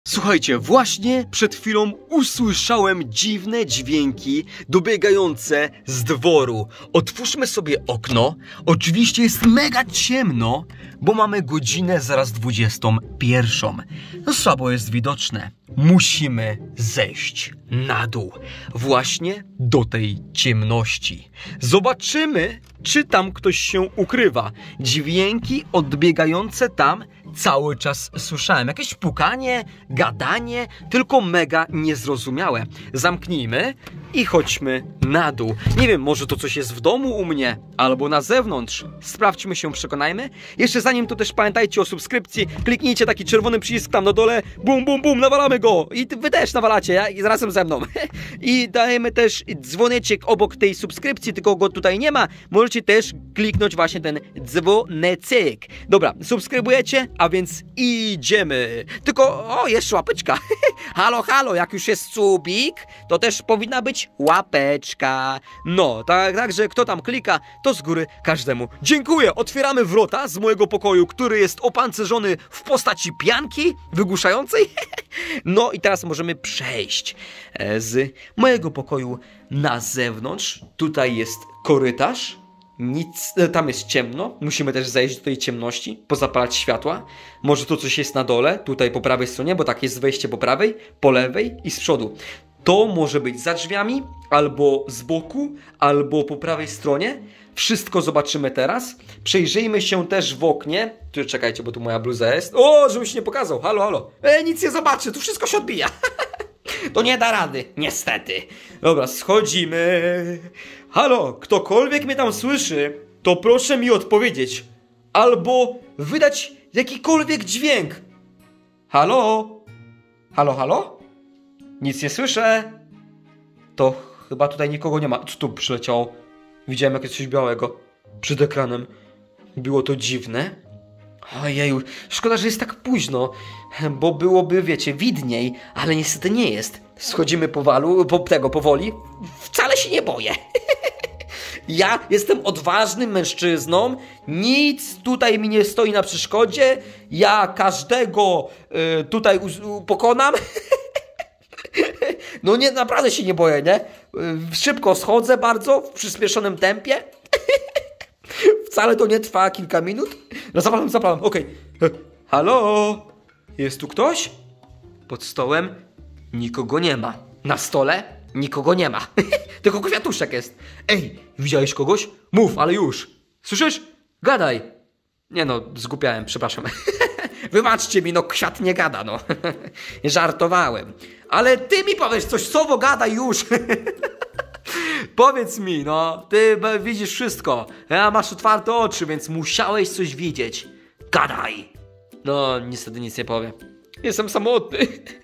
Słuchajcie, właśnie przed chwilą usłyszałem dziwne dźwięki dobiegające z dworu. Otwórzmy sobie okno. Oczywiście jest mega ciemno, bo mamy godzinę zaraz 21. No słabo jest widoczne. Musimy zejść na dół, właśnie do tej ciemności. Zobaczymy, czy tam ktoś się ukrywa. Dźwięki odbiegające tam cały czas słyszałem. Jakieś pukanie, gadanie, tylko mega niezrozumiałe. Zamknijmy i chodźmy na dół. Nie wiem, może to coś jest w domu u mnie, albo na zewnątrz. Sprawdźmy się, przekonajmy. Jeszcze zanim to też pamiętajcie o subskrypcji. Kliknijcie taki czerwony przycisk tam na dole. Bum, bum, bum, nawalamy go. I wy też nawalacie, ja? I razem ze mną. I dajemy też dzwoneczek obok tej subskrypcji, tylko go tutaj nie ma. Możecie też kliknąć właśnie ten dzwoneczek. Dobra, subskrybujecie, a więc idziemy. Tylko, o, jeszcze łapeczka. Halo, halo, jak już jest subik, to też powinna być łapeczka. No, także kto tam klika, to z góry każdemu dziękuję. Otwieramy wrota z mojego pokoju, który jest opancerzony w postaci pianki wygłuszającej. No i teraz możemy przejść z mojego pokoju na zewnątrz. Tutaj jest korytarz. Nic, tam jest ciemno. Musimy też zejść do tej ciemności, pozapalać światła. Może tu coś jest na dole, tutaj po prawej stronie, bo tak jest wejście po prawej, po lewej i z przodu. To może być za drzwiami, albo z boku, albo po prawej stronie. Wszystko zobaczymy teraz. Przejrzyjmy się też w oknie. Tu czekajcie, bo tu moja bluza jest. O, żebym się nie pokazał. Halo, halo. Nic nie zobaczy, tu wszystko się odbija. To nie da rady, niestety. Dobra, schodzimy. Halo, ktokolwiek mnie tam słyszy, to proszę mi odpowiedzieć. Albo wydać jakikolwiek dźwięk. Halo? Halo, halo? Nic nie słyszę. To chyba tutaj nikogo nie ma. Co tu przyleciało? Widziałem jakieś coś białego przed ekranem. Było to dziwne. Ojeju, szkoda, że jest tak późno, bo byłoby, wiecie, widniej, ale niestety nie jest. Schodzimy powoli. Wcale się nie boję. Ja jestem odważnym mężczyzną, nic tutaj mi nie stoi na przeszkodzie, ja każdego tutaj pokonam. No nie, naprawdę się nie boję, nie? Szybko schodzę bardzo, w przyspieszonym tempie. Wcale to nie trwa kilka minut. No zapalam, okej. Halo? Jest tu ktoś? Pod stołem nikogo nie ma. Na stole nikogo nie ma. Tylko kwiatuszek jest. Ej, widziałeś kogoś? Mów, ale już. Słyszysz? Gadaj. Nie no, zgłupiałem, przepraszam. Wybaczcie mi, no kwiat nie gada, no. Żartowałem. Ale ty mi powiesz coś, słowo gadaj już. Powiedz mi, no, ty widzisz wszystko. Masz otwarte oczy, więc musiałeś coś widzieć. Gadaj. No, niestety nic nie powiem. Jestem samotny.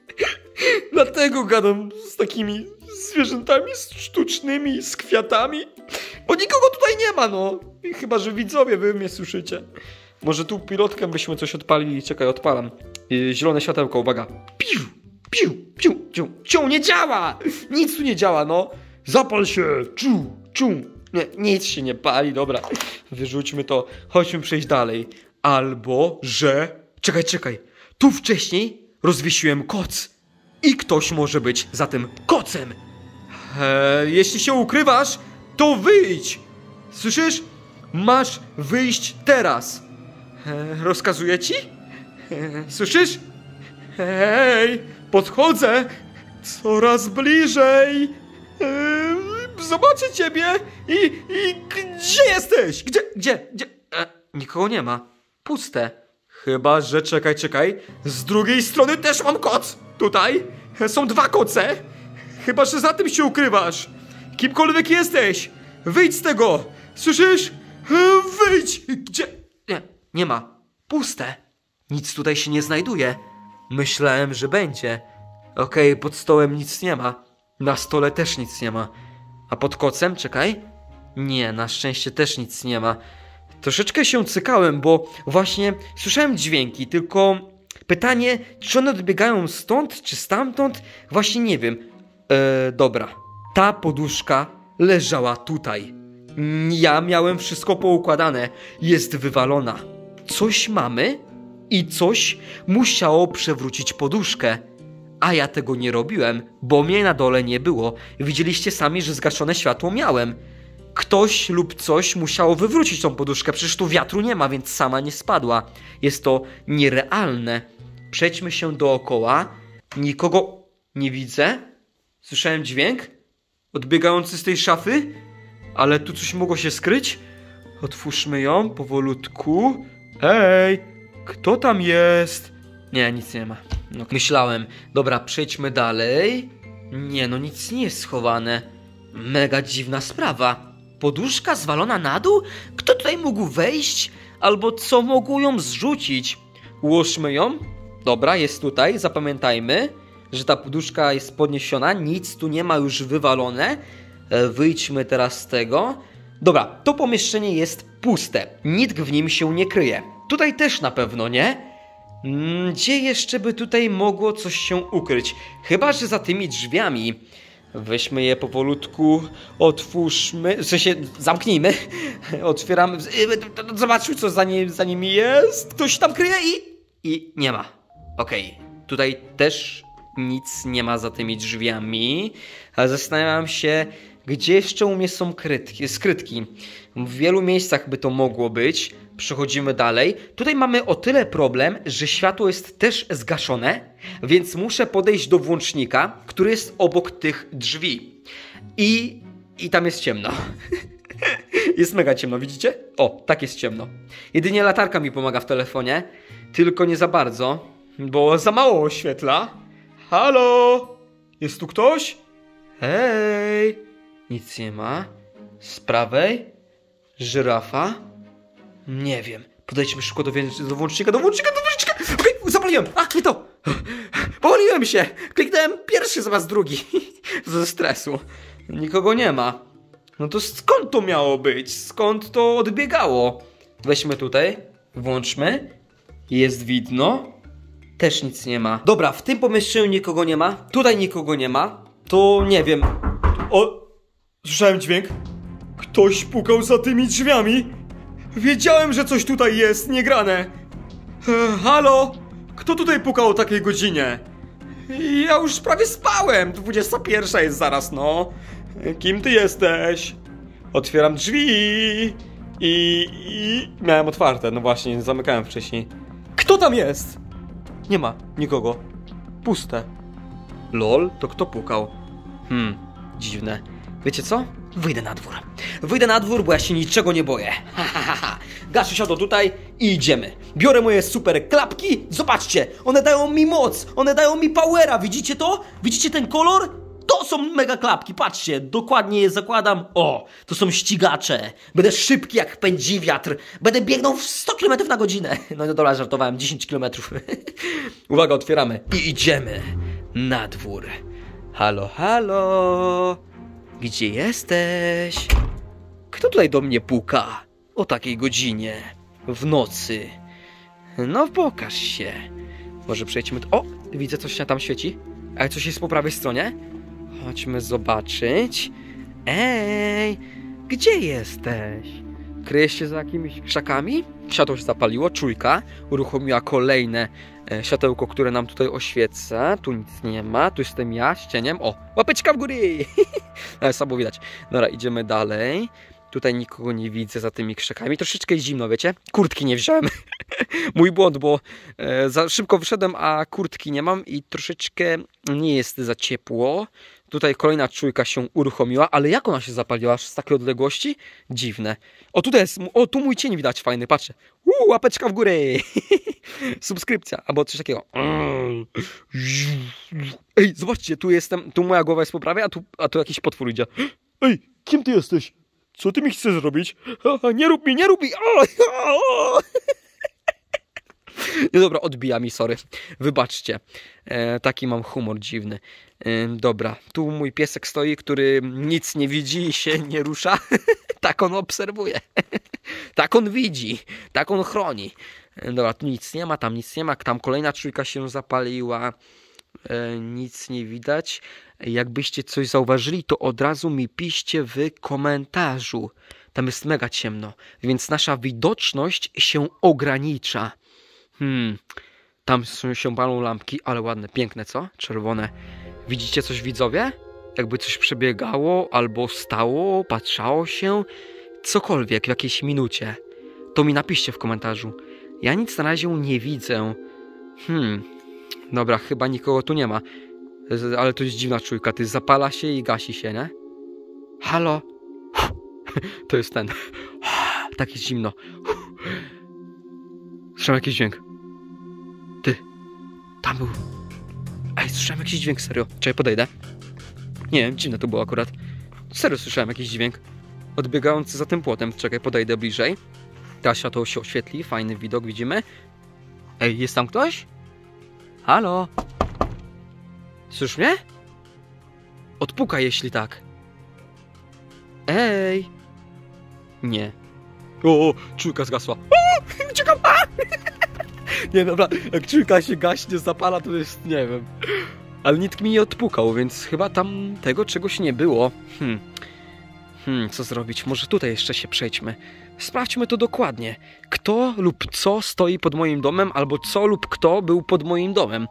Dlatego gadam z takimi zwierzętami sztucznymi, z kwiatami. Bo nikogo tutaj nie ma, no. Chyba że widzowie, wy mnie słyszycie. Może tu pilotkę byśmy coś odpalili. Czekaj, odpalam. Zielone światełko, uwaga. Piu, piu, piu, piu. Ciu, nie działa. Nic tu nie działa, no. Zapal się. Czu. Nie, nic się nie pali, dobra. Wyrzućmy to. Chodźmy przejść dalej. Albo, że... Czekaj. Tu wcześniej rozwiesiłem koc. I ktoś może być za tym kocem. Jeśli się ukrywasz, to wyjdź. Słyszysz? Masz wyjść teraz. Rozkazuję ci? Słyszysz? Hej, podchodzę. Coraz bliżej. Zobaczę ciebie i gdzie jesteś? Gdzie? Nikogo nie ma. Puste. Chyba, że czekaj. Z drugiej strony też mam koc. Tutaj są dwa koce. Chyba, że za tym się ukrywasz. Kimkolwiek jesteś. Wyjdź z tego. Słyszysz? Wyjdź. Gdzie? Nie ma. Puste. Nic tutaj się nie znajduje. Myślałem, że będzie. Okej, pod stołem nic nie ma. Na stole też nic nie ma. A pod kocem? Czekaj. Nie, na szczęście też nic nie ma. Troszeczkę się cykałem, bo właśnie słyszałem dźwięki, tylko pytanie, czy one odbiegają stąd, czy stamtąd? Właśnie nie wiem. Dobra. Ta poduszka leżała tutaj. Ja miałem wszystko poukładane. Jest wywalona. Coś mamy? i coś musiało przewrócić poduszkę. A ja tego nie robiłem, bo mnie na dole nie było. Widzieliście sami, że zgaszone światło miałem. Ktoś lub coś musiało wywrócić tą poduszkę, przecież tu wiatru nie ma, więc sama nie spadła. Jest to nierealne. Przejdźmy się dookoła. Nikogo nie widzę. Słyszałem dźwięk odbiegający z tej szafy, ale tu coś mogło się skryć. Otwórzmy ją powolutku. Ej, kto tam jest? Nie, nic nie ma. No, myślałem. Dobra, przejdźmy dalej. Nie, no nic nie jest schowane. Mega dziwna sprawa. Poduszka zwalona na dół? Kto tutaj mógł wejść? Albo co mogło ją zrzucić? Ułóżmy ją. Dobra, jest tutaj, zapamiętajmy, że ta poduszka jest podniesiona, nic tu nie ma już wywalone. Wyjdźmy teraz z tego. Dobra, to pomieszczenie jest puste, nikt w nim się nie kryje. Tutaj też na pewno nie. Gdzie jeszcze by tutaj mogło coś się ukryć? Chyba że za tymi drzwiami. Weźmy je powolutku, otwórzmy, w sensie zamknijmy, otwieramy, zobaczmy co za nimi jest. Ktoś tam kryje i nie ma. Okej, tutaj też nic nie ma za tymi drzwiami, ale zastanawiam się, gdzie jeszcze u mnie są skrytki. W wielu miejscach by to mogło być. Przechodzimy dalej. Tutaj mamy o tyle problem, że światło jest też zgaszone, więc muszę podejść do włącznika, który jest obok tych drzwi. I tam jest ciemno. Jest mega ciemno, widzicie? O, tak jest ciemno. Jedynie latarka mi pomaga w telefonie, tylko nie za bardzo, bo za mało oświetla. Halo? Jest tu ktoś? Hej! Nic nie ma. Z prawej? Żyrafa? Nie wiem. Podejdźmy szybko do włącznika. Okej, zapaliłem. Ach, nie to. Pomyliłem się. Kliknąłem pierwszy zamiast drugi. Ze stresu. Nikogo nie ma. No to skąd to miało być? Skąd to odbiegało? Weźmy tutaj. Włączmy. Jest widno. Też nic nie ma. Dobra, w tym pomieszczeniu nikogo nie ma. Tutaj nikogo nie ma. To nie wiem. O! Słyszałem dźwięk. Ktoś pukał za tymi drzwiami. Wiedziałem, że coś tutaj jest niegrane. Halo? Kto tutaj pukał o takiej godzinie? Ja już prawie spałem. 21 jest zaraz, no. Kim ty jesteś? Otwieram drzwi. I miałem otwarte, no właśnie, zamykałem wcześniej. Kto tam jest? Nie ma nikogo. Puste. Lol, to kto pukał? Dziwne. Wiecie co? Wyjdę na dwór. Wyjdę na dwór, bo ja się niczego nie boję. Gasiu, siadł tutaj i idziemy. Biorę moje super klapki. Zobaczcie, one dają mi moc. One dają mi powera. Widzicie to? Widzicie ten kolor? To są mega klapki. Patrzcie, dokładnie je zakładam. O, to są ścigacze. Będę szybki jak pędzi wiatr. Będę biegnął w 100 km na godzinę. No dobra, żartowałem. 10 km. Uwaga, otwieramy. I idziemy na dwór. Halo, halo. Gdzie jesteś? Kto tutaj do mnie puka? O takiej godzinie. W nocy. No pokaż się. Może przejdźmy... O! Widzę, coś się tam świeci. Ale coś jest po prawej stronie. Chodźmy zobaczyć. Ej! Gdzie jesteś? Kryjesz się za jakimiś krzakami? Światło się zapaliło, czujka. Uruchomiła kolejne światełko, które nam tutaj oświeca. Tu nic nie ma. Tu jestem ja z cieniem. O! Łapeczka w górę! Ale słabo widać. Dobra, idziemy dalej. Tutaj nikogo nie widzę za tymi krzakami. Troszeczkę jest zimno, wiecie? Kurtki nie wziąłem. Mój błąd, bo za szybko wyszedłem, a kurtki nie mam i troszeczkę nie jest za ciepło. Tutaj kolejna czujka się uruchomiła, ale jak ona się zapaliła aż z takiej odległości? Dziwne. O, tutaj jest, o, tu mój cień widać fajny, patrzcie. Łapeczka w górę. Subskrypcja, albo coś takiego. Ej, zobaczcie, tu jestem, tu moja głowa jest po prawej, a tu jakiś potwór idzie. Ej, kim ty jesteś? Co ty mi chcesz zrobić? Nie rób mi, nie rób mi! No dobra, odbija mi, sorry. Wybaczcie. Taki mam humor dziwny. Dobra, tu mój piesek stoi, który nic nie widzi i się nie rusza. Tak on obserwuje. Tak on widzi. Tak on chroni. Dobra, tu nic nie ma, tam nic nie ma. Tam kolejna czujka się zapaliła. Nic nie widać. Jakbyście coś zauważyli, to od razu mi piszcie w komentarzu. Tam jest mega ciemno, więc nasza widoczność się ogranicza. Tam się palą lampki, ale ładne, piękne, co? Czerwone. Widzicie coś, widzowie? Jakby coś przebiegało, albo stało, patrzało się. Cokolwiek w jakiejś minucie. To mi napiszcie w komentarzu. Ja nic na razie nie widzę. Dobra, chyba nikogo tu nie ma. Ale to jest dziwna czujka. Ty zapala się i gasi się, nie? Halo? To jest ten. Tak jest zimno. Słyszałem jakiś dźwięk. Ty. Tam był. Ej, słyszałem jakiś dźwięk, serio. Czekaj, podejdę. Nie wiem, dziwne to było akurat. Serio słyszałem jakiś dźwięk. Odbiegający za tym płotem. Czekaj, podejdę bliżej. Teraz światło się oświetli. Fajny widok, widzimy. Ej, jest tam ktoś? Halo? Słyszysz mnie? Odpukaj, jeśli tak. Ej! Nie. O, czujka zgasła. O, uciekam! Nie, dobra, jak czujka się gaśnie, zapala, to jest, nie wiem. Ale nikt mi nie odpukał, więc chyba tam tego czegoś nie było. Co zrobić? Może tutaj jeszcze się przejdźmy. Sprawdźmy to dokładnie. Kto lub co stoi pod moim domem, albo co lub kto był pod moim domem.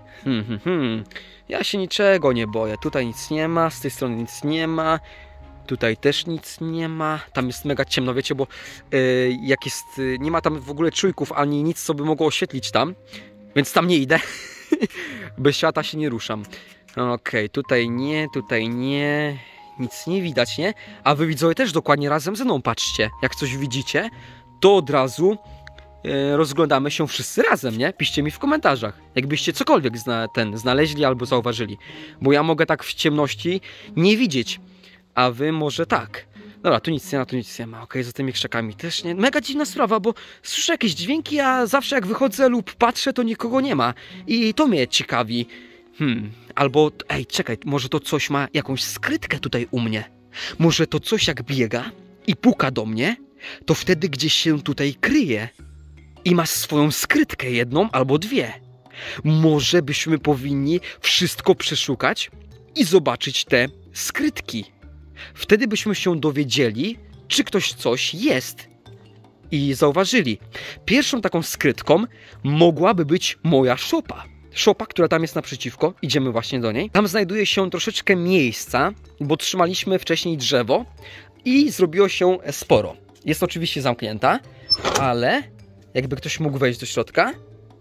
Ja się niczego nie boję. Tutaj nic nie ma, z tej strony nic nie ma. Tutaj też nic nie ma. Tam jest mega ciemno, wiecie, bo jak jest... nie ma tam w ogóle czujków, ani nic, co by mogło oświetlić tam. Więc tam nie idę. Bez świata się nie ruszam. Okej, tutaj nie. Nic nie widać, nie? A wy, widzowie, też dokładnie razem ze mną patrzcie. Jak coś widzicie, to od razu rozglądamy się wszyscy razem, nie? Piszcie mi w komentarzach, jakbyście cokolwiek znaleźli albo zauważyli. Bo ja mogę tak w ciemności nie widzieć, a wy może tak. Dobra, tu nic nie ma, tu nic nie ma. Okej, za tymi krzakami też nie. Mega dziwna sprawa, bo słyszę jakieś dźwięki, a zawsze jak wychodzę lub patrzę, to nikogo nie ma. I to mnie ciekawi. Albo, ej, czekaj, może to coś ma jakąś skrytkę tutaj u mnie. Może to coś jak biega i puka do mnie, to wtedy gdzieś się tutaj kryje. I ma swoją skrytkę jedną albo dwie. Może byśmy powinni wszystko przeszukać i zobaczyć te skrytki. Wtedy byśmy się dowiedzieli, czy ktoś coś jest. I zauważyli. Pierwszą taką skrytką mogłaby być moja szopa. Szopa, która tam jest naprzeciwko. Idziemy właśnie do niej. Tam znajduje się troszeczkę miejsca, bo trzymaliśmy wcześniej drzewo i zrobiło się sporo. Jest oczywiście zamknięta, ale jakby ktoś mógł wejść do środka.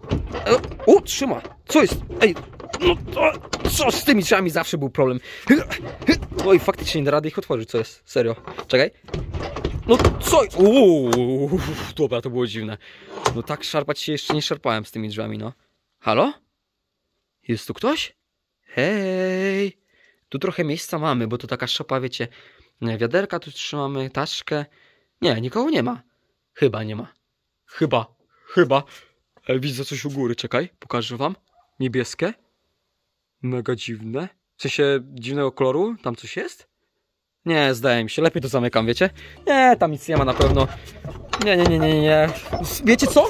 O, trzyma. Co jest? Ej, no co z tymi drzwiami zawsze był problem. Oj, faktycznie nie da rady ich otworzyć, co jest? Serio. Czekaj. No co? Dobra, to było dziwne. No tak szarpać się jeszcze nie szarpałem z tymi drzwiami, no. Halo? Jest tu ktoś? Hej! Tu trochę miejsca mamy, bo to taka szopa, wiecie. Wiaderka tu trzymamy, taczkę. Nie, nikogo nie ma. Chyba nie ma. Chyba. Widzę coś u góry, czekaj, pokażę wam. Niebieskie. Mega dziwne. W sensie dziwnego koloru? Tam coś jest? Nie, zdaje mi się. Lepiej to zamykam, wiecie? Nie, tam nic nie ma na pewno. Nie. Wiecie co?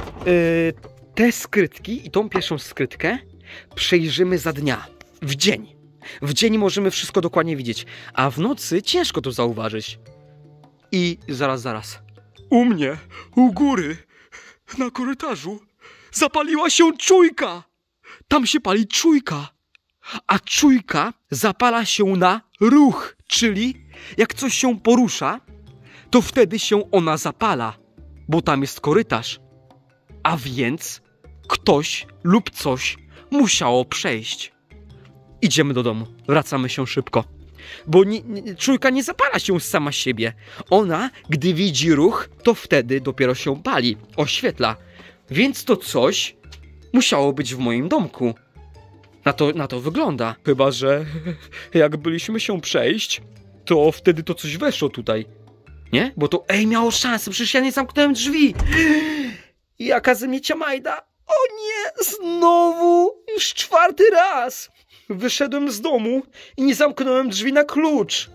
Te skrytki i tą pierwszą skrytkę przejrzymy za dnia. W dzień. W dzień możemy wszystko dokładnie widzieć. A w nocy ciężko to zauważyć. I zaraz. U mnie, u góry, na korytarzu zapaliła się czujka. Tam się pali czujka. A czujka zapala się na ruch. Czyli jak coś się porusza, to wtedy się ona zapala. Bo tam jest korytarz. A więc ktoś lub coś musiało przejść. Idziemy do domu. Wracamy się szybko. Bo czujka nie zapala się sama z siebie. Ona, gdy widzi ruch, to wtedy dopiero się pali. Oświetla. Więc to coś musiało być w moim domku. Na to wygląda. Chyba że jak byliśmy się przejść, to wtedy to coś weszło tutaj. Nie? Bo to, miało szansę. Przecież ja nie zamknąłem drzwi. Jaka ze mnie ciamajda. O nie, znowu. Już 4. raz. Wyszedłem z domu i nie zamknąłem drzwi na klucz.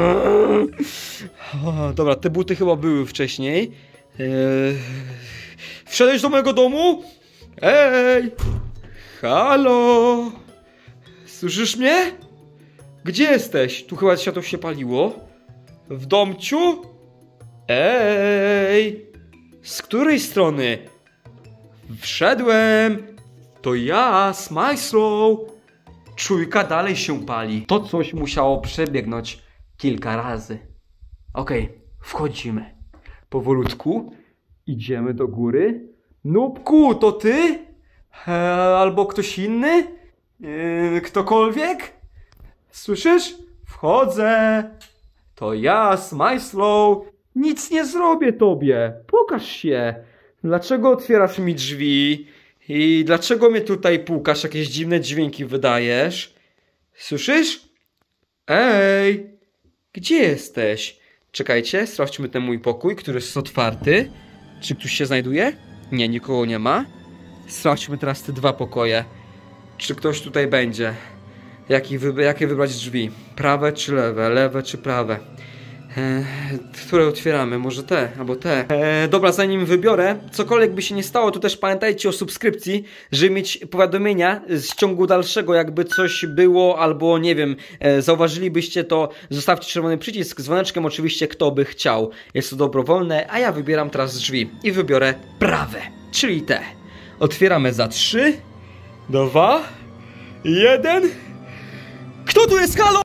Dobra, te buty chyba były wcześniej. Wszedłeś do mojego domu? Ej! Halo! Słyszysz mnie? Gdzie jesteś? Tu chyba światło się paliło. W domciu? Ej! Z której strony? Wszedłem! To ja, Smajslow! Czujka dalej się pali. To coś musiało przebiegnąć kilka razy. Okej, wchodzimy. Powolutku idziemy do góry. Nubku, to ty? Albo ktoś inny? Ktokolwiek? Słyszysz? Wchodzę. To ja, Smajslow. Nic nie zrobię tobie. Pokaż się. Dlaczego otwierasz mi drzwi? I dlaczego mnie tutaj pukasz? Jakieś dziwne dźwięki wydajesz? Słyszysz? Ej! Gdzie jesteś? Czekajcie, sprawdźmy ten mój pokój, który jest otwarty. Czy ktoś się znajduje? Nie, nikogo nie ma. Sprawdźmy teraz te dwa pokoje. Czy ktoś tutaj będzie? Jakie wybrać drzwi? Prawe czy lewe? Lewe czy prawe? Które otwieramy? Może te, albo te. Dobra, zanim wybiorę, cokolwiek by się nie stało, to też pamiętajcie o subskrypcji, żeby mieć powiadomienia z ciągu dalszego, jakby coś było, albo nie wiem, zauważylibyście to, zostawcie czerwony przycisk z dzwoneczkiem, oczywiście kto by chciał. Jest to dobrowolne, a ja wybieram teraz drzwi i wybiorę prawe, czyli te. Otwieramy za 3, 2, 1. Kto tu jest? Halo?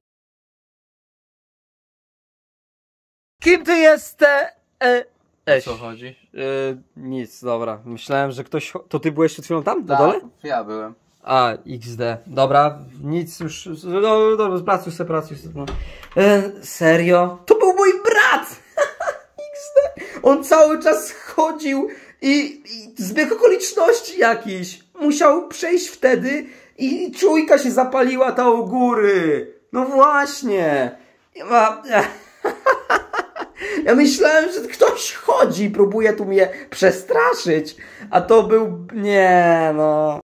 Kim ty jesteś? O co chodzi? Nic, dobra. Myślałem, że ktoś... To ty byłeś przed chwilą tam, na Tak, dole? ja byłem. A, XD. Dobra, nic już... Dobra, pracuj se. No. Serio? To był mój brat! XD. On cały czas chodził i zbieg okoliczności jakiś. Musiał przejść wtedy i czujka się zapaliła ta u góry. No właśnie. Ja myślałem, że ktoś chodzi i próbuje tu mnie przestraszyć, a to był... Nie, no...